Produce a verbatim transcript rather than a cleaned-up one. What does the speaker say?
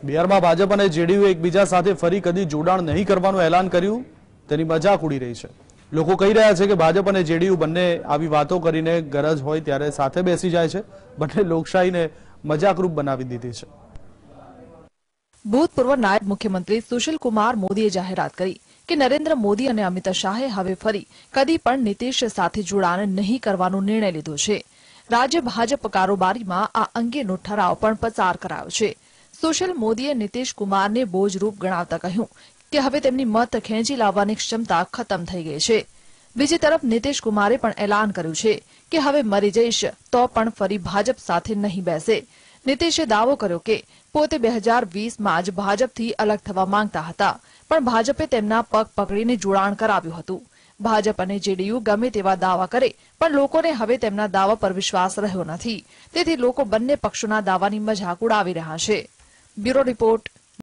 બિહારમાં ભાજપ અને જેડીયુ એકબીજા સાથે ફરી કદી જોડાણ નહીં કરવાનું એલાન કર્યું, તેની મજાક ઉડી રહી છે। લોકો કહી રહ્યા છે કે ભાજપ અને જેડીયુ બંને આવી વાતો કરીને ગરજ હોય ત્યારે સાથે બેસી જાય છે। બંને લોકશાહીને મજાકરૂપ બનાવી દીધી છે। ભૂતપૂર્વ નાયબ મુખ્યમંત્રી સુશીલ કુમાર મોદીએ જાહેરાત કરી કે નરેન્દ્ર મોદી અને અમિત શાહે હવે ફરી કદી પણ નીતિશ સાથે જોડાણ નહીં કરવાનો નિર્ણય લીધો છે। રાજ્ય ભાજપ કારોબારીમાં આ અંગેનો ઠરાવ પણ પસાર કરાયો છે। સુશીલ મોદીએ નીતિશ કુમારને બોજરૂપ ગણાવતા કહ્યું કે હવે તેમની મત ખેંચી લાવવાની ક્ષમતા ખતમ થઈ ગઈ છે। બીજી તરફ નીતિશ કુમારે પણ એલાન કર્યું છે કે હવે મરી જઈશ તો પણ ફરી ભાજપ સાથે નહીં બેસે। નીતિશે દાવો કર્યો કે પોતે બે હજાર વીસમાં જ ભાજપથી અલગ થવા માંગતા હતા, પણ ભાજપે તેમના પગ પકડીને જોડાણ કરાવ્યું હતું। ભાજપ અને જેડીયુ ગમે તેવા દાવા કરે પણ લોકોને હવે તેમના દાવા પર વિશ્વાસ રહ્યો નથી, તેથી લોકો બંને પક્ષોના દાવાની મજાક ઉડાવી રહ્યા છે। Bureau report.